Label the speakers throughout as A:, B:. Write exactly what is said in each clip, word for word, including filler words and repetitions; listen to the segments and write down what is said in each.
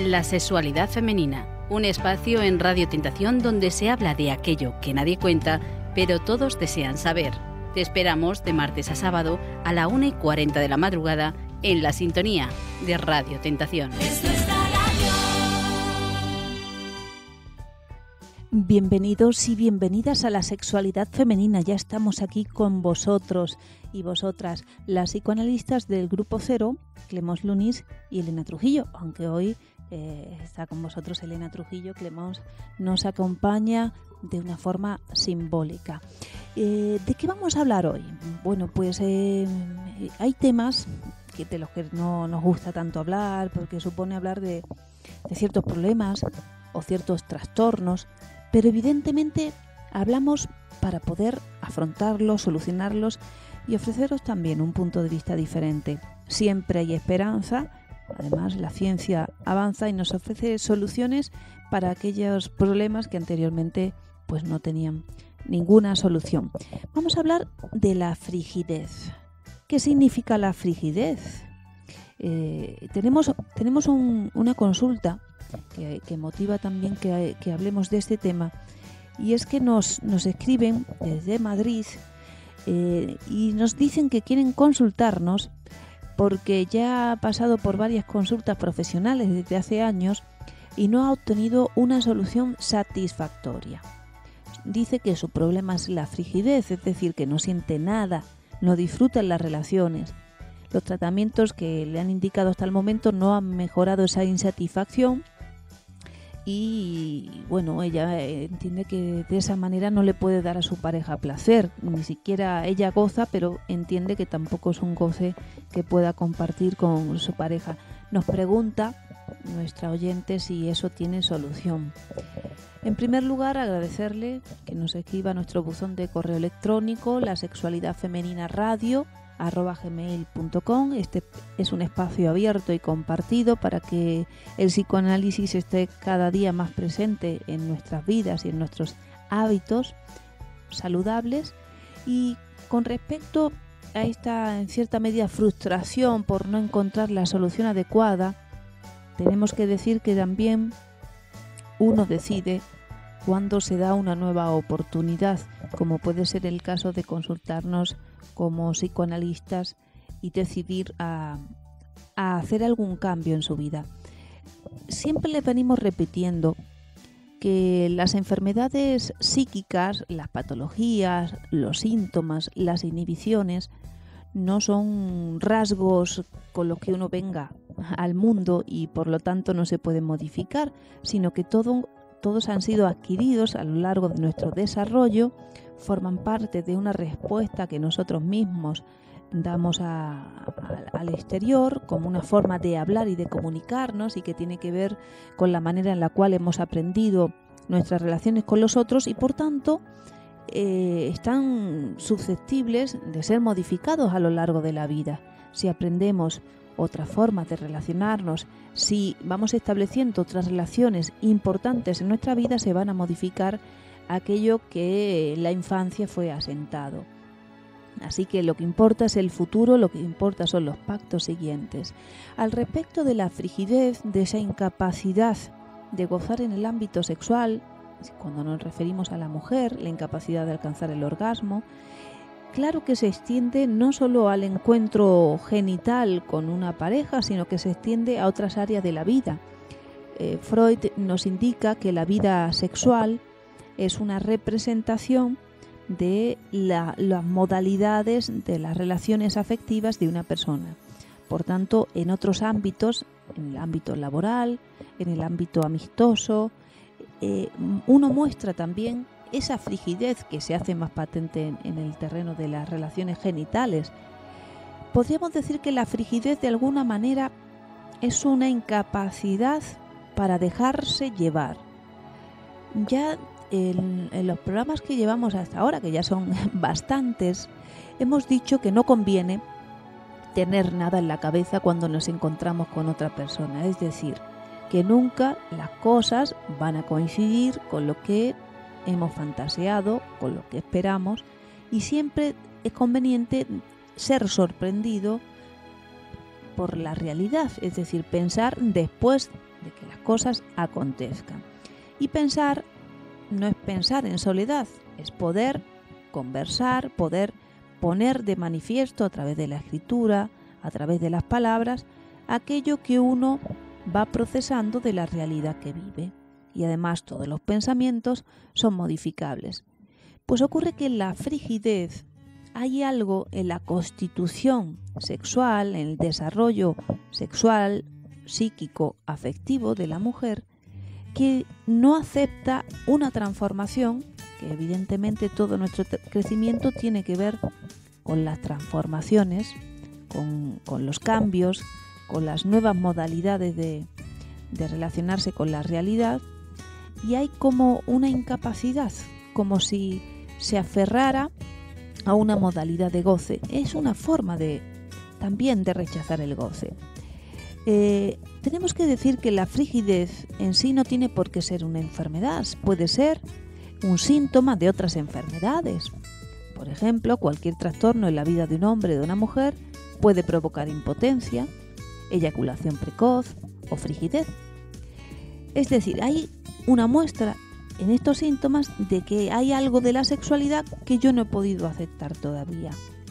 A: La sexualidad femenina, un espacio en Radio Tentación donde se habla de aquello que nadie cuenta, pero todos desean saber. Te esperamos de martes a sábado a la una y cuarenta de la madrugada en la sintonía de Radio Tentación.
B: Bienvenidos y bienvenidas a la sexualidad femenina. Ya estamos aquí con vosotros y vosotras, las psicoanalistas del Grupo Cero, Clemons Lunis y Elena Trujillo, aunque hoy eh, está con vosotros Elena Trujillo. Clemons nos acompaña de una forma simbólica. Eh, ¿De qué vamos a hablar hoy? Bueno, pues eh, hay temas que de los que no nos gusta tanto hablar, porque supone hablar de, de ciertos problemas o ciertos trastornos, pero evidentemente hablamos para poder afrontarlos, solucionarlos y ofreceros también un punto de vista diferente. Siempre hay esperanza. Además, la ciencia avanza y nos ofrece soluciones para aquellos problemas que anteriormente pues no tenían ninguna solución. Vamos a hablar de la frigidez. ¿Qué significa la frigidez? Eh, tenemos tenemos un, una consulta que, que motiva también que, que hablemos de este tema, y es que nos, nos escriben desde Madrid eh, y nos dicen que quieren consultarnos porque ya ha pasado por varias consultas profesionales desde hace años y no ha obtenido una solución satisfactoria. Dice que su problema es la frigidez, es decir, que no siente nada, no disfruta en las relaciones. Los tratamientos que le han indicado hasta el momento no han mejorado esa insatisfacción y, bueno, ella entiende que de esa manera no le puede dar a su pareja placer. Ni siquiera ella goza, pero entiende que tampoco es un goce que pueda compartir con su pareja. Nos pregunta nuestra oyente si eso tiene solución. En primer lugar, agradecerle que nos escriba a nuestro buzón de correo electrónico, la sexualidad femenina radio arroba gmail punto com. Este es un espacio abierto y compartido para que el psicoanálisis esté cada día más presente en nuestras vidas y en nuestros hábitos saludables. Y con respecto a esta, en cierta medida, frustración por no encontrar la solución adecuada, tenemos que decir que también uno decide cuándo se da una nueva oportunidad, como puede ser el caso de consultarnos como psicoanalistas y decidir a, a hacer algún cambio en su vida. Siempre le venimos repitiendo que las enfermedades psíquicas, las patologías, los síntomas, las inhibiciones, no son rasgos con los que uno venga al mundo y por lo tanto no se pueden modificar, sino que todo, todos han sido adquiridos a lo largo de nuestro desarrollo, forman parte de una respuesta que nosotros mismos damos a, a, al exterior como una forma de hablar y de comunicarnos, y que tiene que ver con la manera en la cual hemos aprendido nuestras relaciones con los otros, y por tanto eh, están susceptibles de ser modificados a lo largo de la vida. Si aprendemos otras formas de relacionarnos, si vamos estableciendo otras relaciones importantes en nuestra vida, se van a modificar aquello que en la infancia fue asentado. Así que lo que importa es el futuro, lo que importa son los pactos siguientes. Al respecto de la frigidez, de esa incapacidad de gozar en el ámbito sexual, cuando nos referimos a la mujer, la incapacidad de alcanzar el orgasmo, claro que se extiende no solo al encuentro genital con una pareja, sino que se extiende a otras áreas de la vida. Eh, Freud nos indica que la vida sexual es una representación de la, las modalidades de las relaciones afectivas de una persona. Por tanto, en otros ámbitos, en el ámbito laboral, en el ámbito amistoso, eh, uno muestra también esa frigidez que se hace más patente en, en el terreno de las relaciones genitales. Podríamos decir que la frigidez de alguna manera es una incapacidad para dejarse llevar. Ya en, en los programas que llevamos hasta ahora, que ya son bastantes, hemos dicho que no conviene tener nada en la cabeza cuando nos encontramos con otra persona. Es decir, que nunca las cosas van a coincidir con lo que hemos fantaseado, con lo que esperamos, y siempre es conveniente ser sorprendido por la realidad, es decir, pensar después de que las cosas acontezcan. Y pensar no es pensar en soledad, es poder conversar, poder poner de manifiesto a través de la escritura, a través de las palabras, aquello que uno va procesando de la realidad que vive. Y además todos los pensamientos son modificables. Pues ocurre que en la frigidez hay algo en la constitución sexual, en el desarrollo sexual, psíquico, afectivo de la mujer, que no acepta una transformación, que evidentemente todo nuestro crecimiento tiene que ver con las transformaciones, con, con los cambios, con las nuevas modalidades de, de relacionarse con la realidad, y hay como una incapacidad, como si se aferrara a una modalidad de goce. Es una forma de también de rechazar el goce. Eh, tenemos que decir que la frigidez en sí no tiene por qué ser una enfermedad, puede ser un síntoma de otras enfermedades. Por ejemplo, cualquier trastorno en la vida de un hombre o de una mujer puede provocar impotencia, eyaculación precoz o frigidez. Es decir, hay una muestra en estos síntomas de que hay algo de la sexualidad que yo no he podido aceptar todavía.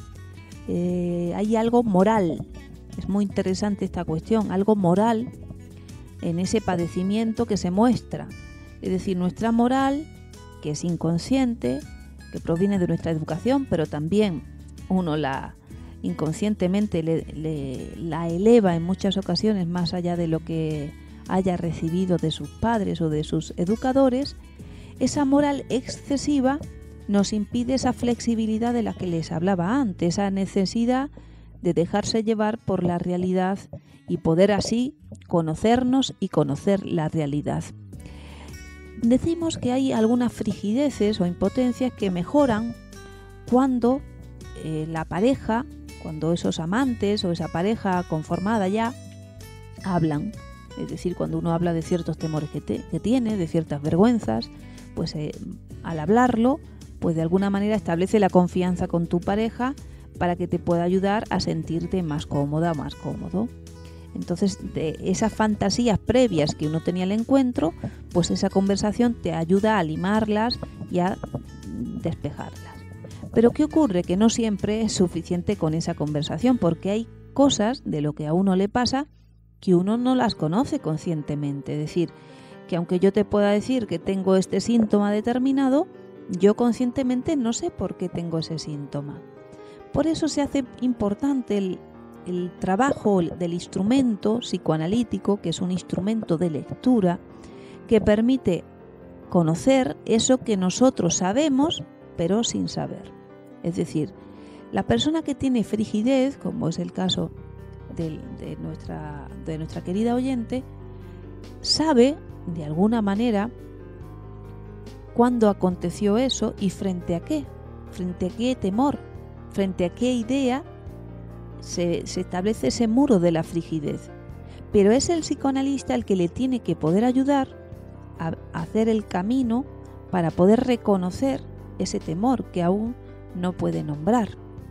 B: Eh, hay algo moral. Es muy interesante esta cuestión, algo moral en ese padecimiento que se muestra. Es decir, nuestra moral, que es inconsciente, que proviene de nuestra educación, pero también uno la inconscientemente le, le, la eleva en muchas ocasiones más allá de lo que haya recibido de sus padres o de sus educadores. Esa moral excesiva nos impide esa flexibilidad de la que les hablaba antes, esa necesidad de dejarse llevar por la realidad y poder así conocernos y conocer la realidad. Decimos que hay algunas frigideces o impotencias que mejoran cuando eh, la pareja, cuando esos amantes o esa pareja conformada ya hablan. Es decir, cuando uno habla de ciertos temores que, te, que tiene, de ciertas vergüenzas, pues eh, al hablarlo, pues de alguna manera establece la confianza con tu pareja para que te pueda ayudar a sentirte más cómoda, más cómodo. Entonces, de esas fantasías previas que uno tenía al encuentro, pues esa conversación te ayuda a limarlas y a despejarlas. Pero ¿qué ocurre? Que no siempre es suficiente con esa conversación, porque hay cosas de lo que a uno le pasa que uno no las conoce conscientemente. Es decir, que aunque yo te pueda decir que tengo este síntoma determinado, yo conscientemente no sé por qué tengo ese síntoma. Por eso se hace importante el, el trabajo del instrumento psicoanalítico, que es un instrumento de lectura que permite conocer eso que nosotros sabemos, pero sin saber. Es decir, la persona que tiene frigidez, como es el caso de, de, nuestra, de nuestra querida oyente, sabe de alguna manera cuándo aconteció eso y frente a qué, frente a qué temor, frente a qué idea se, se establece ese muro de la frigidez. Pero es el psicoanalista el que le tiene que poder ayudar a hacer el camino para poder reconocer ese temor que aún no puede nombrar.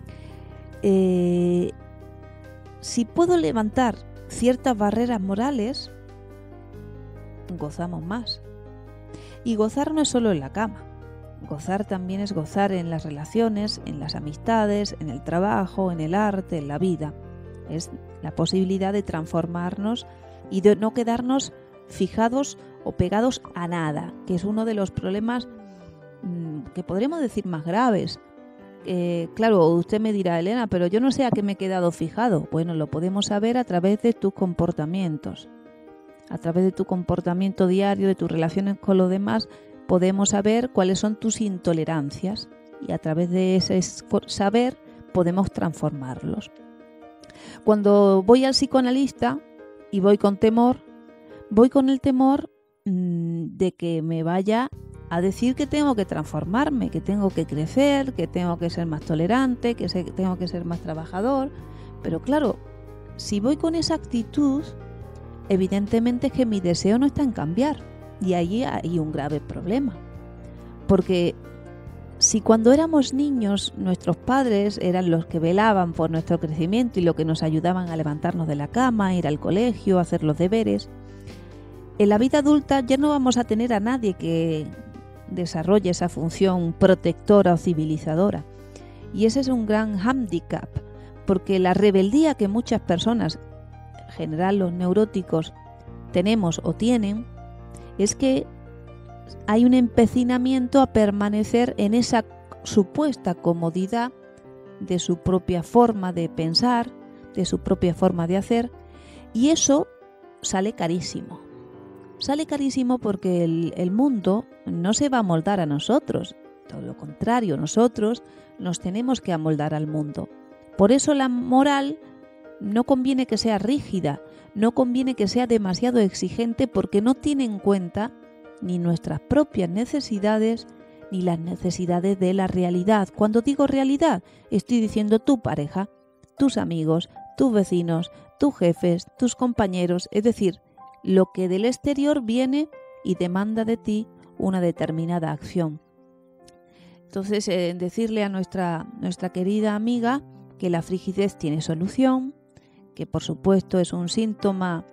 B: Eh, si puedo levantar ciertas barreras morales, gozamos más. Y gozar no es solo en la cama. Gozar también es gozar en las relaciones, en las amistades, en el trabajo, en el arte, en la vida. Es la posibilidad de transformarnos y de no quedarnos fijados o pegados a nada, que es uno de los problemas mmm, que podríamos decir más graves. Eh, claro, usted me dirá, Elena, pero yo no sé a qué me he quedado fijado. Bueno, lo podemos saber a través de tus comportamientos. A través de tu comportamiento diario, de tus relaciones con los demás, podemos saber cuáles son tus intolerancias y a través de ese saber podemos transformarlos. Cuando voy al psicoanalista y voy con temor, voy con el temor mmm, de que me vaya a decir que tengo que transformarme, que tengo que crecer, que tengo que ser más tolerante, que tengo que ser más trabajador. Pero claro, si voy con esa actitud, evidentemente es que mi deseo no está en cambiar. Y ahí hay un grave problema. Porque si cuando éramos niños nuestros padres eran los que velaban por nuestro crecimiento y los que nos ayudaban a levantarnos de la cama, ir al colegio, hacer los deberes, En la vida adulta ya no vamos a tener a nadie que desarrolle esa función protectora o civilizadora. Y ese es un gran hándicap, porque la rebeldía que muchas personas, en general los neuróticos, tenemos o tienen, es que hay un empecinamiento a permanecer en esa supuesta comodidad de su propia forma de pensar, de su propia forma de hacer, y eso sale carísimo. Sale carísimo porque el, el mundo no se va a moldar a nosotros, todo lo contrario, nosotros nos tenemos que amoldar al mundo. Por eso la moral no conviene que sea rígida, no conviene que sea demasiado exigente, porque no tiene en cuenta ni nuestras propias necesidades ni las necesidades de la realidad. Cuando digo realidad, estoy diciendo tu pareja, tus amigos, tus vecinos, tus jefes, tus compañeros, es decir, lo que del exterior viene y demanda de ti una determinada acción. Entonces, eh, decirle a nuestra, nuestra querida amiga que la frigidez tiene solución, que por supuesto es un síntoma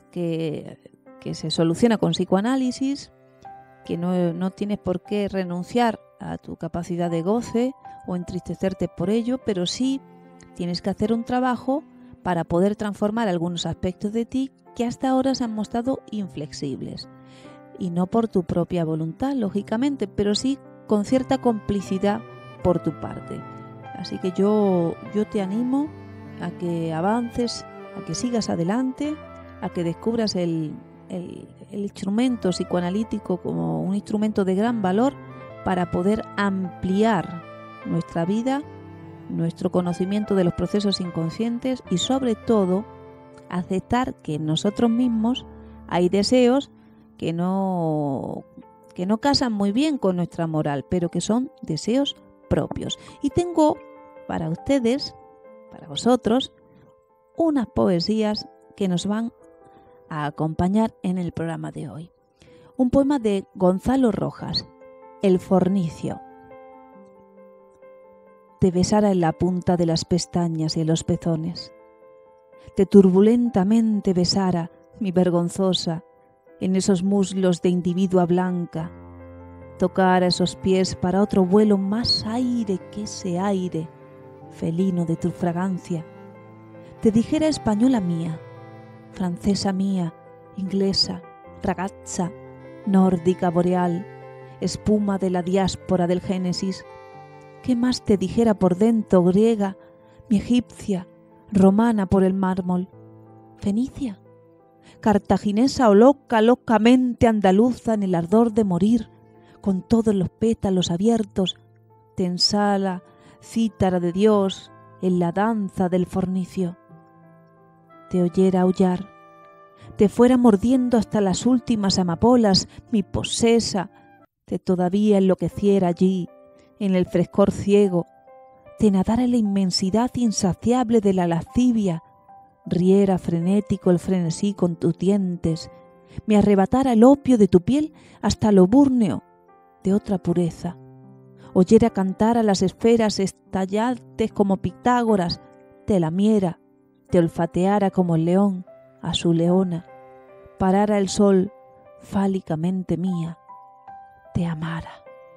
B: que, que se soluciona con psicoanálisis, que no, no tienes por qué renunciar a tu capacidad de goce o entristecerte por ello, pero sí tienes que hacer un trabajo para poder transformar algunos aspectos de ti que hasta ahora se han mostrado inflexibles. Y no por tu propia voluntad, lógicamente, pero sí con cierta complicidad por tu parte. Así que yo, yo te animo a que avances, a que sigas adelante, a que descubras el, el, el instrumento psicoanalítico como un instrumento de gran valor para poder ampliar nuestra vida, nuestro conocimiento de los procesos inconscientes y sobre todo aceptar que en nosotros mismos hay deseos que no, que no casan muy bien con nuestra moral, pero que son deseos propios. Y tengo para ustedes, para vosotros, unas poesías que nos van a acompañar en el programa de hoy. Un poema de Gonzalo Rojas, El fornicio. Te besara en la punta de las pestañas y en los pezones. Te turbulentamente besara, mi vergonzosa, en esos muslos de individua blanca. Tocara esos pies para otro vuelo más aire que ese aire felino de tu fragancia. Te dijera española mía, francesa mía, inglesa, ragazza, nórdica boreal, espuma de la diáspora del Génesis. ¿Qué más te dijera por dentro, griega, mi egipcia, romana por el mármol, fenicia, cartaginesa o loca, locamente andaluza en el ardor de morir, con todos los pétalos abiertos, tensala, cítara de Dios, en la danza del fornicio. Te oyera aullar, te fuera mordiendo hasta las últimas amapolas, mi posesa, te todavía enloqueciera allí, en el frescor ciego, te nadara en la inmensidad insaciable de la lascivia, riera frenético el frenesí con tus dientes, me arrebatara el opio de tu piel hasta lo búrneo de otra pureza, oyera cantar a las esferas estallantes como Pitágoras, te lamiera, te olfateara como el león a su leona, parara el sol fálicamente mía, te amara.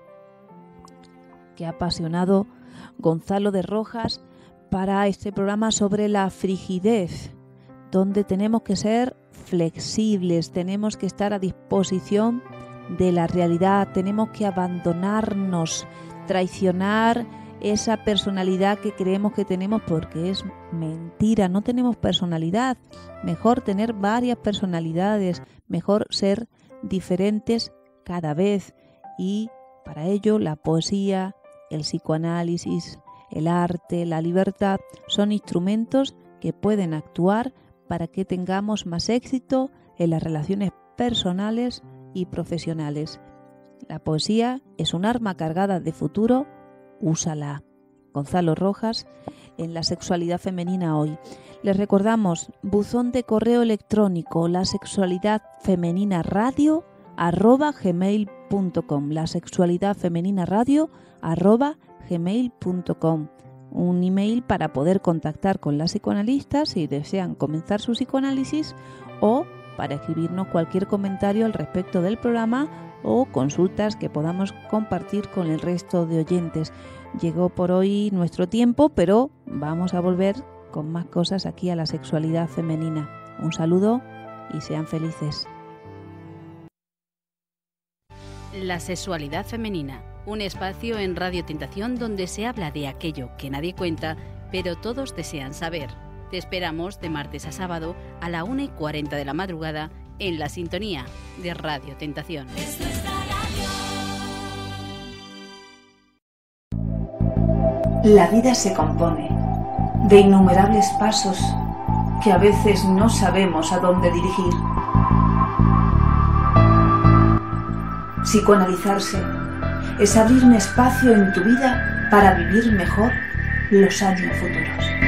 B: Qué apasionado Gonzalo de Rojas para este programa sobre la frigidez, donde tenemos que ser flexibles, tenemos que estar a disposición de la realidad, tenemos que abandonarnos, traicionar esa personalidad que creemos que tenemos, porque es mentira, no tenemos personalidad. Mejor tener varias personalidades, mejor ser diferentes cada vez, y para ello la poesía, el psicoanálisis, el arte, la libertad son instrumentos que pueden actuar para que tengamos más éxito en las relaciones personales y profesionales. La poesía es un arma cargada de futuro, úsala. Gonzalo Rojas en La sexualidad femenina hoy. Les recordamos, buzón de correo electrónico, la sexualidad femenina radio arroba gmail punto com, la sexualidad femenina radio arroba gmail punto com. Un email para poder contactar con las psicoanalistas si desean comenzar su psicoanálisis o para escribirnos cualquier comentario al respecto del programa o consultas que podamos compartir con el resto de oyentes. Llegó por hoy nuestro tiempo, pero vamos a volver con más cosas aquí a la sexualidad femenina. Un saludo y sean felices.
A: La sexualidad femenina, un espacio en Radio Tentación donde se habla de aquello que nadie cuenta, pero todos desean saber. Te esperamos de martes a sábado a la una y cuarenta de la madrugada en la sintonía de Radio Tentación.
C: La vida se compone de innumerables pasos que a veces no sabemos a dónde dirigir. Psicoanalizarse es abrir un espacio en tu vida para vivir mejor los años futuros.